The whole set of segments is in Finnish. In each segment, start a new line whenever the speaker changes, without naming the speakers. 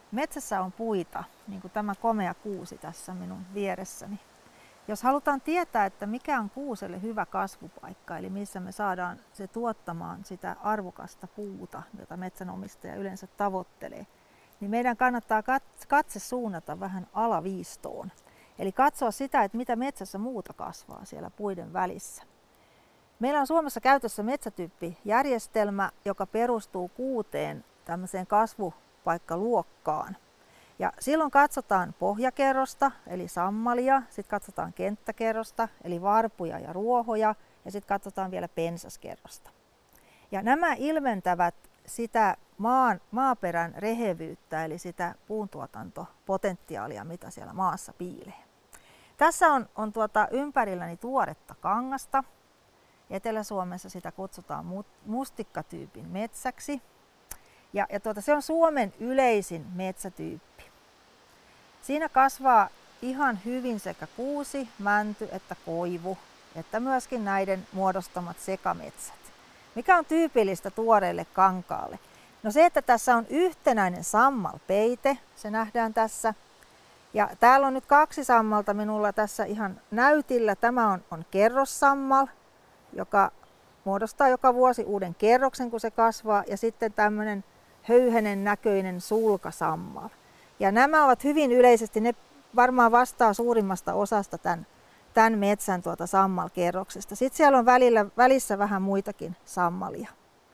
Metsässä on puita, niin kuin tämä komea kuusi tässä minun vieressäni. Jos halutaan tietää, että mikä on kuuselle hyvä kasvupaikka, eli missä me saadaan se tuottamaan sitä arvokasta puuta, jota metsänomistaja yleensä tavoittelee, niin meidän kannattaa katse suunnata vähän alaviistoon. Eli katsoa sitä, että mitä metsässä muuta kasvaa siellä puiden välissä. Meillä on Suomessa käytössä metsätyyppijärjestelmä, joka perustuu 6 tämmöiseen kasvupaikkaluokkaan. Ja silloin katsotaan pohjakerrosta, eli sammalia, sitten katsotaan kenttäkerrosta, eli varpuja ja ruohoja, ja sitten katsotaan vielä pensaskerrosta. Ja nämä ilmentävät sitä maaperän rehevyyttä, eli sitä puuntuotantopotentiaalia, mitä siellä maassa piilee. Tässä on ympärilläni tuoretta kangasta. Etelä-Suomessa sitä kutsutaan mustikkatyypin metsäksi. Ja se on Suomen yleisin metsätyyppi. Siinä kasvaa ihan hyvin sekä kuusi, mänty että koivu, että myöskin näiden muodostamat sekametsät. Mikä on tyypillistä tuoreelle kankaalle? No se, että tässä on yhtenäinen sammalpeite, se nähdään tässä. Ja täällä on nyt 2 sammalta minulla tässä ihan näytillä. Tämä on kerrossammal, joka muodostaa joka vuosi uuden kerroksen, kun se kasvaa, ja sitten tämmöinen höyhenen näköinen sulkasammal. Ja nämä ovat hyvin yleisesti, ne varmaan vastaa suurimmasta osasta tämän metsän sammalkerroksesta. Sitten siellä on välissä vähän muitakin sammalia.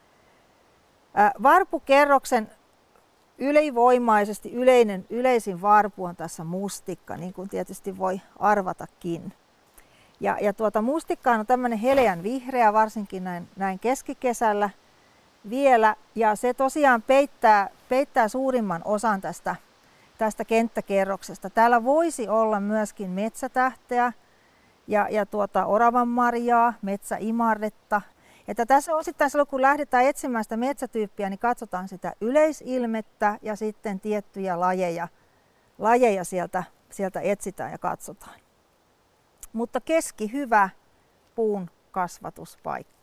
Varpukerroksen ylivoimaisesti yleisin varpu on tässä mustikka, niin kuin tietysti voi arvatakin. Ja mustikka on tämmöinen heleän vihreä, varsinkin näin keskikesällä vielä, ja se tosiaan peittää suurimman osan tästä kenttäkerroksesta. Täällä voisi olla myöskin metsätähteä ja oravanmarjaa, metsäimarretta. Että tässä osittain silloin, kun lähdetään etsimään sitä metsätyyppiä, niin katsotaan sitä yleisilmettä ja sitten tiettyjä lajeja sieltä etsitään ja katsotaan. Mutta keskihyvä puun kasvatuspaikka.